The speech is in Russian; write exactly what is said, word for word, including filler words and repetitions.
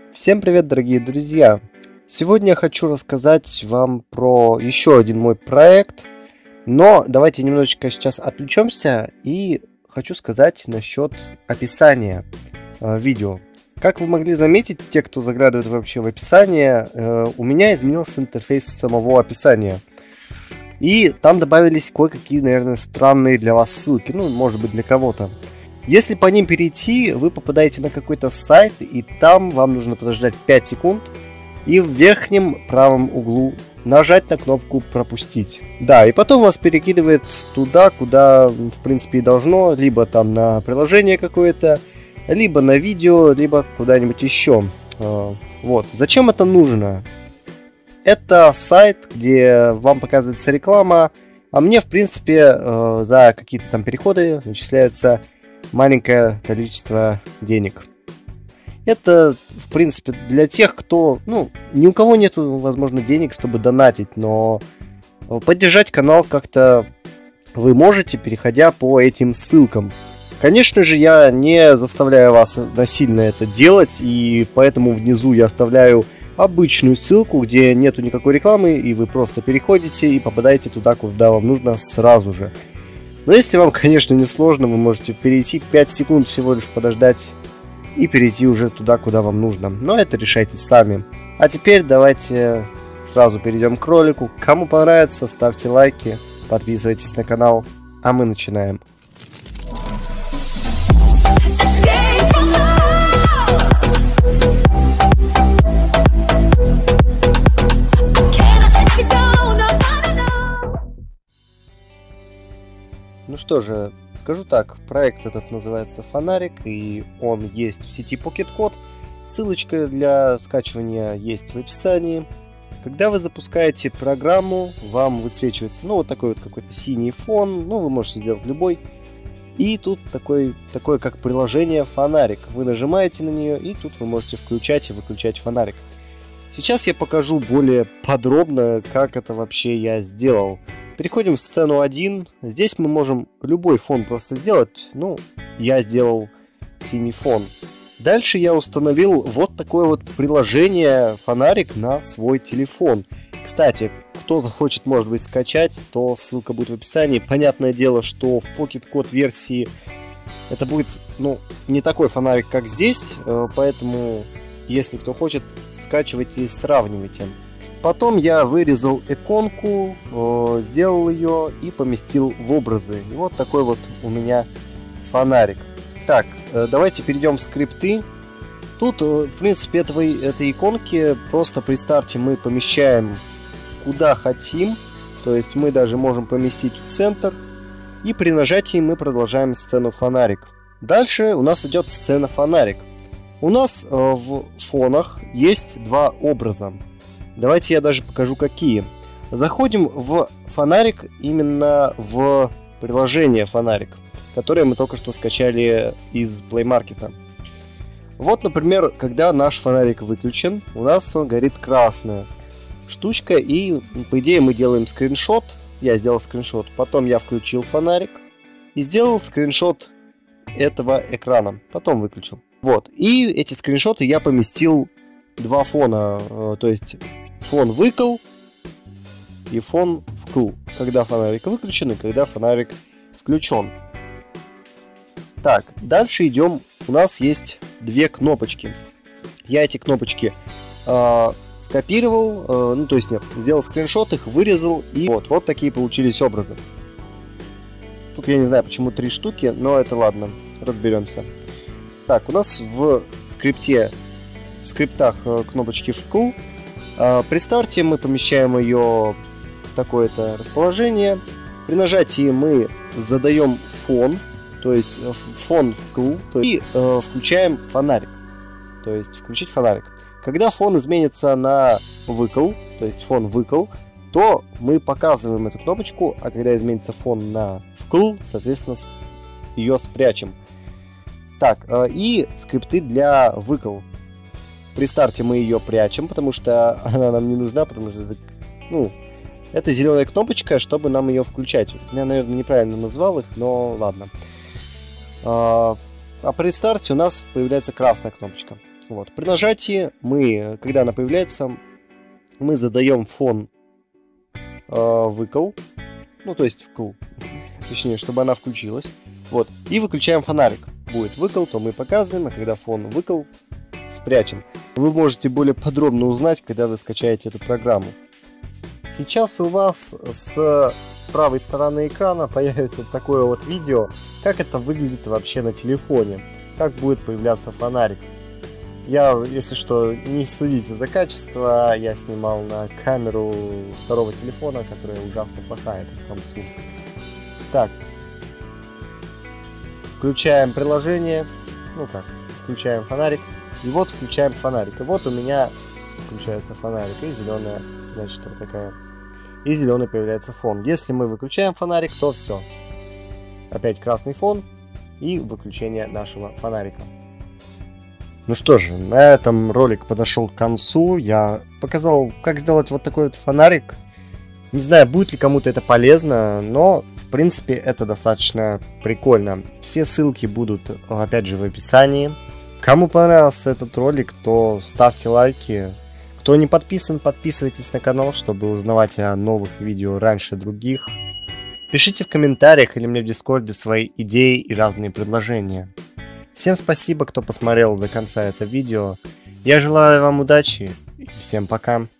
Всем привет, дорогие друзья! Сегодня я хочу рассказать вам про еще один мой проект, но давайте немножечко сейчас отвлечемся и хочу сказать насчет описания э, видео. Как вы могли заметить, те, кто заглядывает вообще в описание, э, у меня изменился интерфейс самого описания. И там добавились кое-какие, наверное, странные для вас ссылки, ну, может быть, для кого-то. Если по ним перейти, вы попадаете на какой-то сайт, и там вам нужно подождать пять секунд, и в верхнем правом углу нажать на кнопку «Пропустить». Да, и потом вас перекидывает туда, куда, в принципе, и должно, либо там на приложение какое-то, либо на видео, либо куда-нибудь еще. Вот. Зачем это нужно? Это сайт, где вам показывается реклама, а мне, в принципе, за какие-то там переходы начисляются маленькое количество денег. Это, в принципе, для тех, кто, ну, ни у кого нету, возможно, денег, чтобы донатить, но поддержать канал как-то вы можете, переходя по этим ссылкам. Конечно же, я не заставляю вас насильно это делать, и поэтому внизу я оставляю обычную ссылку, где нету никакой рекламы, и вы просто переходите и попадаете туда, куда вам нужно сразу же. Но если вам, конечно, не сложно, вы можете перейти пять секунд всего лишь подождать и перейти уже туда, куда вам нужно. Но это решайте сами. А теперь давайте сразу перейдем к ролику. Кому понравится, ставьте лайки, подписывайтесь на канал, а мы начинаем. Ну что же, скажу так, проект этот называется Фонарик, и он есть в сети PocketCode. Ссылочка для скачивания есть в описании. Когда вы запускаете программу, вам высвечивается, ну, вот такой вот какой-то синий фон, ну, вы можете сделать любой. И тут такой, такое как приложение Фонарик. Вы нажимаете на нее, и тут вы можете включать и выключать фонарик. Сейчас я покажу более подробно, как это вообще я сделал. Переходим в сцену один. Здесь мы можем любой фон просто сделать. Ну, я сделал синий фон. Дальше я установил вот такое вот приложение Фонарик на свой телефон. Кстати, кто захочет, может быть, скачать, то ссылка будет в описании. Понятное дело, что в PocketCode версии это будет, ну, не такой фонарик, как здесь. Поэтому, если кто хочет, скачивайте и сравнивайте. Потом я вырезал иконку, э, сделал ее и поместил в образы. И вот такой вот у меня фонарик. Так, э, давайте перейдем в скрипты. Тут, э, в принципе, этого, этой иконки просто при старте мы помещаем куда хотим. То есть мы даже можем поместить в центр. И при нажатии мы продолжаем сцену фонарик. Дальше у нас идет сцена фонарик. У нас э, в фонах есть два образа. Давайте я даже покажу, какие. Заходим в фонарик, именно в приложение Фонарик, которое мы только что скачали из Play Market. Вот, например, когда наш фонарик выключен, у нас он горит красная штучка, и, по идее, мы делаем скриншот. Я сделал скриншот, потом я включил фонарик и сделал скриншот этого экрана, потом выключил. Вот, и эти скриншоты я поместил два фона, то есть фон выкл и фон вкл, когда фонарик выключен и когда фонарик включен. Так, дальше идем. У нас есть две кнопочки. Я эти кнопочки э, скопировал, э, ну то есть нет, сделал скриншот, их вырезал, и вот, вот такие получились образы. Тут я не знаю, почему три штуки, но это ладно, разберемся. Так, у нас в скрипте, в скриптах кнопочки вкл. При старте мы помещаем ее в такое-то расположение. При нажатии мы задаем фон, то есть фон вкл, и э, включаем фонарик. То есть включить фонарик. Когда фон изменится на выкл, то есть фон выкл, то мы показываем эту кнопочку, а когда изменится фон на вкл, соответственно, ее спрячем. Так, э, и скрипты для выкл. При старте мы ее прячем, потому что она нам не нужна, потому что это, ну, это зеленая кнопочка, чтобы нам ее включать. Я, наверное, неправильно назвал их, но ладно. А, а при старте у нас появляется красная кнопочка. Вот. При нажатии мы, когда она появляется, мы задаем фон э, выкл, ну то есть вкл, точнее, чтобы она включилась. Вот. И выключаем фонарик. Будет выкл, то мы показываем, а когда фон выкл, спрячем. Вы можете более подробно узнать, когда вы скачаете эту программу. Сейчас у вас с правой стороны экрана появится такое вот видео, как это выглядит вообще на телефоне, как будет появляться фонарик. Я, если что, не судите за качество, я снимал на камеру второго телефона, которая ужасно плохая, это Samsung. Так, включаем приложение, ну как, включаем фонарик, и вот включаем фонарик, и вот у меня включается фонарик, и зеленая, значит, вот такая, и зеленый появляется фон. Если мы выключаем фонарик, то все, опять красный фон и выключение нашего фонарика. Ну что же, на этом ролик подошел к концу. Я показал, как сделать вот такой вот фонарик. Не знаю, будет ли кому-то это полезно, но в принципе это достаточно прикольно. Все ссылки будут, опять же, в описании. Кому понравился этот ролик, то ставьте лайки. Кто не подписан, подписывайтесь на канал, чтобы узнавать о новых видео раньше других. Пишите в комментариях или мне в Дискорде свои идеи и разные предложения. Всем спасибо, кто посмотрел до конца это видео. Я желаю вам удачи и всем пока.